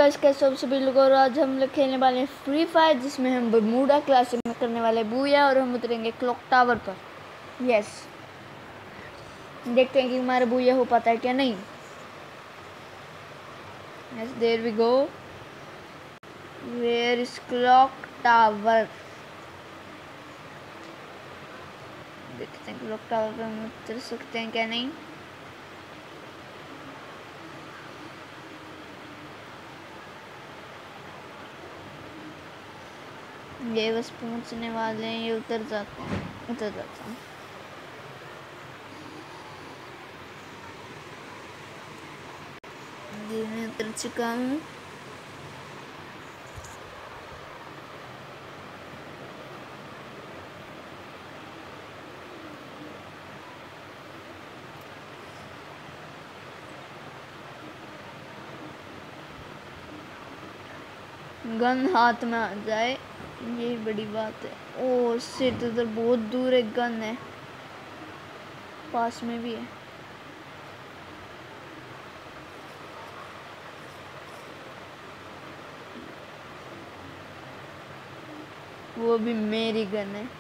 Guys, कैसे हो सभी लोग। और आज हम लोग खेलने वाले हैं फ्री फायर, जिसमें हम बरमूडा क्लास में करने वाले बूया और हम उतरेंगे क्लॉक टावर पर। यस, देखते हैं कि हमारा बूया हो पाता है क्या नहीं। Yes, there we go. Where is clock tower. देखते हैं क्लॉक टावर पर हम उतर सकते हैं क्या नहीं। ये बस पहुंचने वाले हैं, ये उतर जाते हैं। ये मैं उतर चुका हूँ। गन हाथ में आ जाए, यही बड़ी बात है। ओ शिट, उधर बहुत दूर एक गन है, पास में भी है। वो भी मेरी गन है।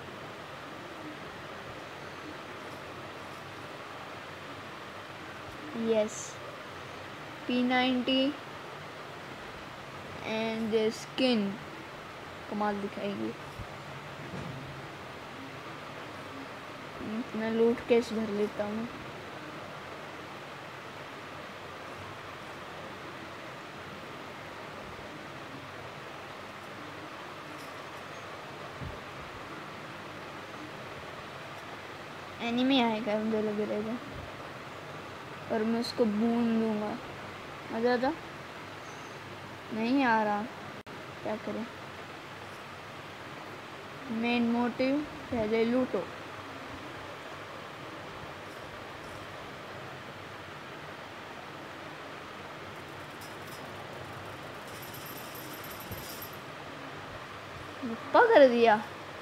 यस, P90 एंड स्किन कमाल दिखाएगी। मैं लूट केस भर लेता हूँ। एनिमी आएगा, मुझे लग रहेगा, और मैं उसको बूंद दूंगा। आजा, नहीं आ रहा, क्या करें। मेन मोटिव पहले लूटो। धप्पा कर दिया।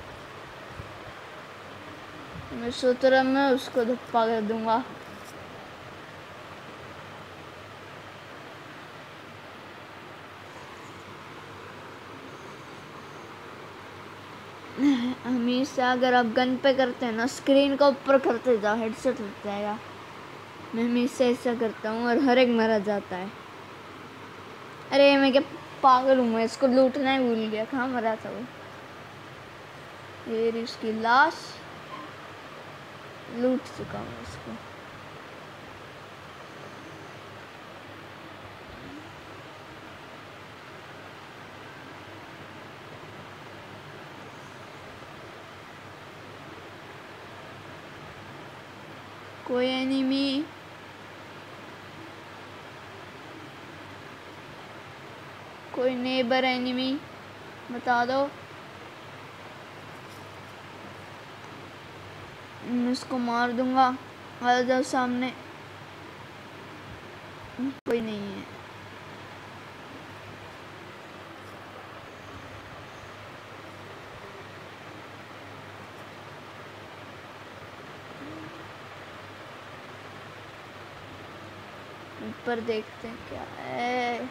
मैं सोच रहा मैं उसको धप्पा कर दूंगा। हमेशा अगर आप गन पे करते हैं ना, स्क्रीन का ऊपर करते जाओ, हेडसेट लग जाएगा। मैं हमेशा ऐसा करता हूँ और हर एक मरा जाता है। अरे मैं क्या पागल हूँ, मैं इसको लूटना ही भूल गया। कहाँ मरा था वो। ये इसकी लाश, लूट चुका हूँ इसको। कोई एनिमी, कोई नेबर एनिमी बता दो। मैं उसको मार दूंगा। आ जाओ सामने। कोई नहीं है। ऊपर देखते हैं क्या है।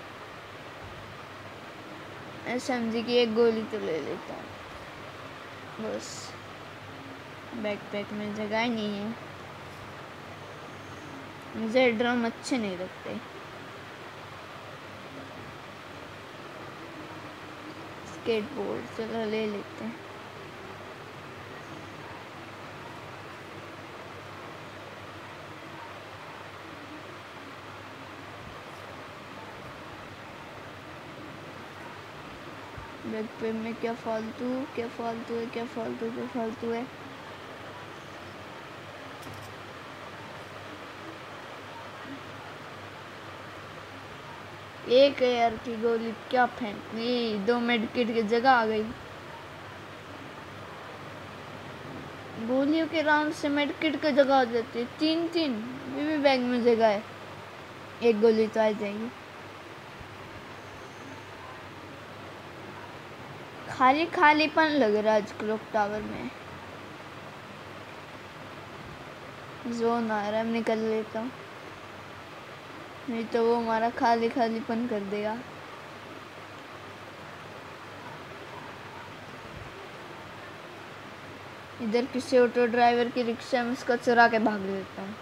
SMG की एक गोली तो ले लेता हूँ बस। बैकपैक में जगह ही नहीं है। मुझे ड्रम अच्छे नहीं लगते। स्केटबोर्ड चलो ले लेते हैं। बैकपैक में क्या फालतू है। एक एयर की गोली क्या फेंकी, 2 मेडकिट की जगह आ गई। गोलियों के राउंड से मेडकिट की जगह आ जाती है। 3 भी बैग में जगह है, एक गोली तो आ जाएगी। खालीपन लग रहा है आज क्लॉक टावर में। जोन आ रहा है, निकल लेता हूँ, नहीं तो वो हमारा खालीपन कर देगा। इधर किसी ऑटो ड्राइवर की रिक्शा में उसका चुरा के भाग लेता हूँ।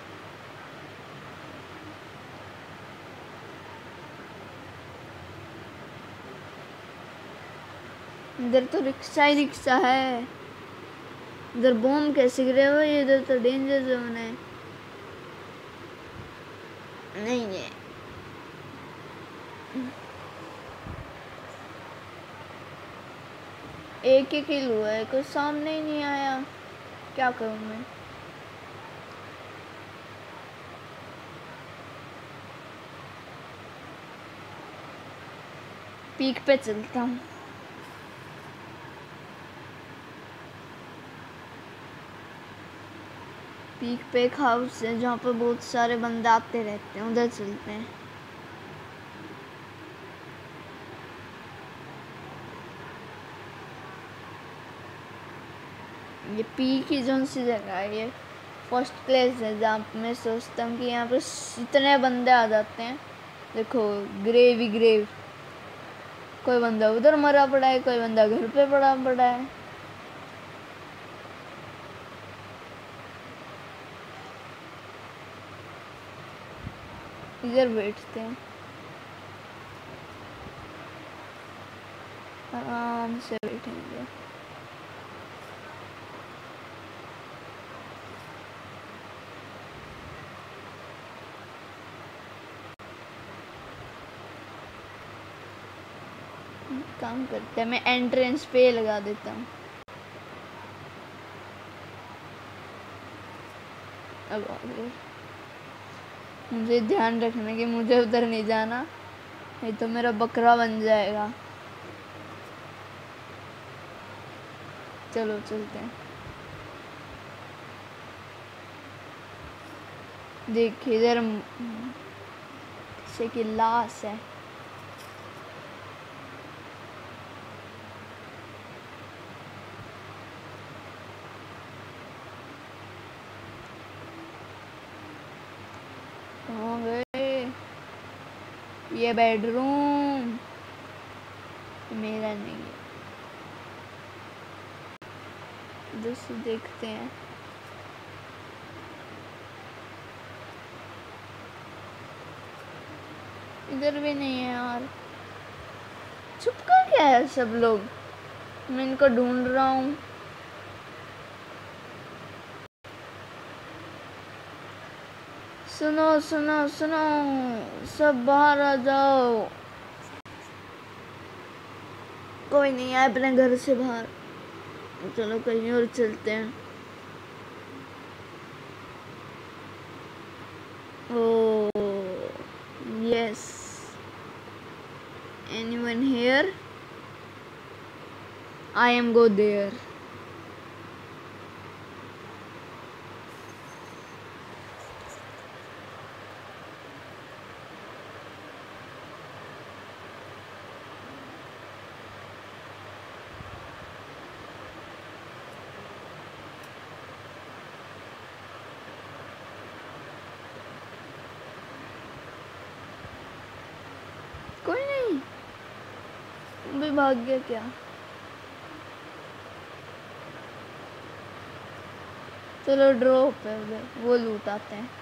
इधर तो रिक्शा ही रिक्शा है। इधर बॉम्ब कैसे गिरे हुए, इधर तो डेंजर जोन है। नहीं है। एक ही किल हुआ है, कोई सामने ही नहीं आया, क्या करूं मैं। पीक पे चलता हूँ। पीक पे एक हाउस है जहाँ पे बहुत सारे बंदे आते रहते हैं, उधर चलते हैं। ये पीक ही जोन सी जगह है, ये फर्स्ट प्लेस है जहाँ मैं सोचता हूँ कि यहाँ पे इतने बंदे आ जाते हैं। देखो ग्रेव ही ग्रेव, कोई बंदा उधर मरा पड़ा है, कोई बंदा घर पे पड़ा है। इधर बैठते हैं, आराम से बैठेंगे। काम करते हैं, मैं एंट्रेंस पे लगा देता हूँ। अब आगे मुझे ध्यान रखना कि मुझे उधर नहीं जाना, नहीं तो मेरा बकरा बन जाएगा। चलो चलते हैं। देखिए इधर किसी की लाश है। कहाँ गए? ये बेडरूम मेरा नहीं है। इधर से देखते हैं। इधर भी नहीं है यार, चुप कर क्या है सब लोग, मैं इनको ढूंढ रहा हूँ। सुनो सुनो सुनो, सब बाहर आ जाओ। कोई नहीं आया अपने घर से बाहर, चलो कहीं और चलते हैं। Oh yes, anyone here? I am go there. कोई नहीं, भी भाग गया क्या? चलो ड्रॉप है उधर, वो लूट आते हैं।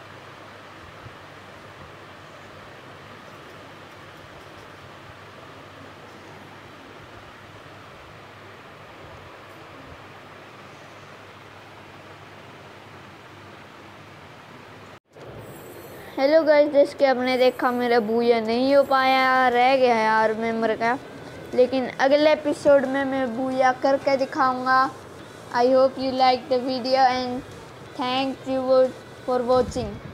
हेलो गाइस, जैसे कि आपने देखा मेरा बूया नहीं हो पाया, रह गया यार मेमोरी का, लेकिन अगले एपिसोड में मैं बूया करके दिखाऊंगा। I hope you like the video and thank you for watching.